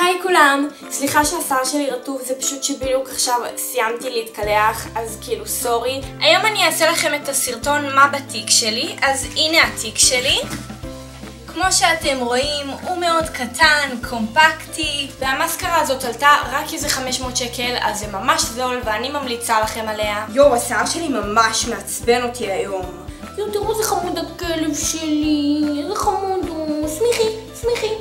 היי כולם, סליחה שהשיער שלי רטוב, זה פשוט שבדיוק עכשיו סיימתי להתקלח, אז כאילו סורי. היום אני אעשה לכם את הסרטון מה בתיק שלי, אז הנה התיק שלי. כמו שאתם רואים, הוא מאוד קטן, קומפקטי, והמסקרה הזאת עלתה רק איזה 500 שקל, אז זה ממש זול ואני ממליצה לכם עליה. יואו, השיער שלי ממש מעצבן אותי היום. יואו, תראו איזה חמוד הכלב שלי, איזה חמוד הוא, סמיכי, סמיכי.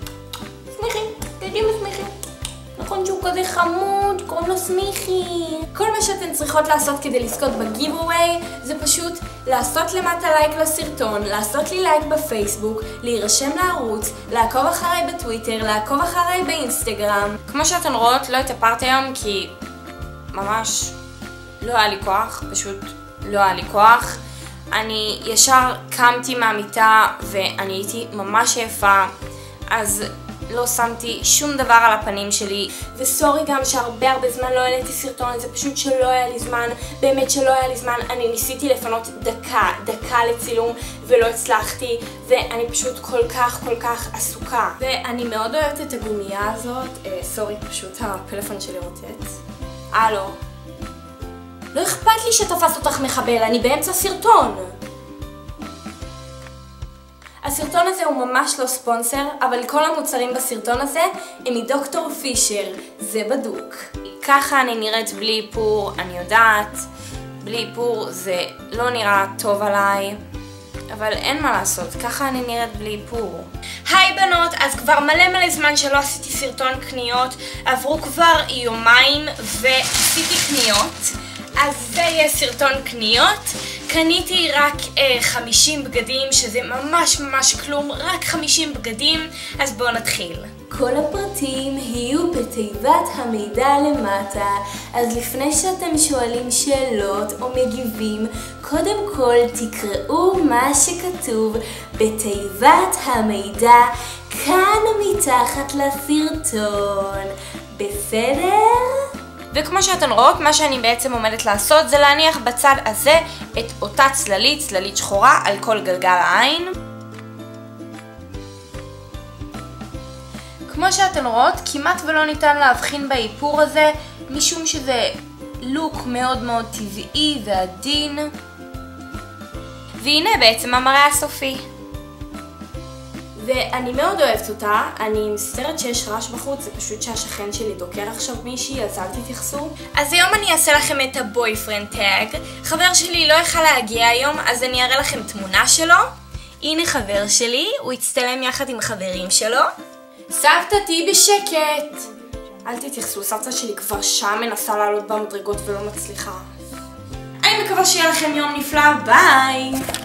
תגידי מסמיכי. נכון שהוא כזה חמוד, קוראים לו סמיכי. כל מה שאתן צריכות לעשות כדי לזכות בגיבווי זה פשוט לעשות למטה לייק לסרטון, לעשות לי לייק בפייסבוק, להירשם לערוץ, לעקוב אחריי בטוויטר, לעקוב אחריי באינסטגרם. כמו שאתן רואות, לא התאפרתי היום כי ממש לא היה לי כוח, פשוט לא היה לי כוח. אני ישר קמתי מהמיטה ואני הייתי ממש יפה, אז לא שמתי שום דבר על הפנים שלי, וסורי גם שהרבה זמן לא העליתי סרטון, זה פשוט שלא היה לי זמן, באמת שלא היה לי זמן. אני ניסיתי לפנות דקה לצילום ולא הצלחתי, ואני פשוט כל כך עסוקה. ואני מאוד אוהבת את הגומייה הזאת, סורי, פשוט הפלאפון שלי רוטט. הלו. לא אכפת לי שתפס אותך מחבל, אני באמצע סרטון. הסרטון הזה הוא ממש לא ספונסר, אבל כל המוצרים בסרטון הזה הם מדוקטור פישר, זה בדוק. ככה אני נראית בלי איפור, אני יודעת, בלי איפור זה לא נראה טוב עליי, אבל אין מה לעשות, ככה אני נראית בלי איפור. היי בנות, אז כבר מלא זמן שלא עשיתי סרטון קניות, עברו כבר יומיים ועשיתי קניות, אז זה יהיה סרטון קניות. קניתי רק 50 בגדים, שזה ממש כלום, רק 50 בגדים, אז בואו נתחיל. כל הפרטים יהיו בתיבת המידע למטה, אז לפני שאתם שואלים שאלות או מגיבים, קודם כל תקראו מה שכתוב בתיבת המידע כאן מתחת לסרטון. בסדר? וכמו שאתן רואות, מה שאני בעצם עומדת לעשות זה להניח בצד הזה את אותה צללית שחורה על כל גלגל העין. כמו שאתן רואות, כמעט ולא ניתן להבחין באיפור הזה, משום שזה לוק מאוד טבעי ועדין. והנה בעצם המראה הסופי. ואני מאוד אוהבת אותה, אני מסתרת שיש רעש בחוץ, זה פשוט שהשכן שלי דוקר עכשיו מישהי, אז אל תתייחסו. אז היום אני אעשה לכם את הבויפרנד טאג. חבר שלי לא יכל להגיע היום, אז אני אראה לכם תמונה שלו. הנה חבר שלי, הוא הצטלם יחד עם חברים שלו. סבתא תהי בשקט. אל תתייחסו, סבתא שלי כבר שעה מנסה לעלות במדרגות ולא מצליחה. אני מקווה שיהיה לכם יום נפלא, ביי!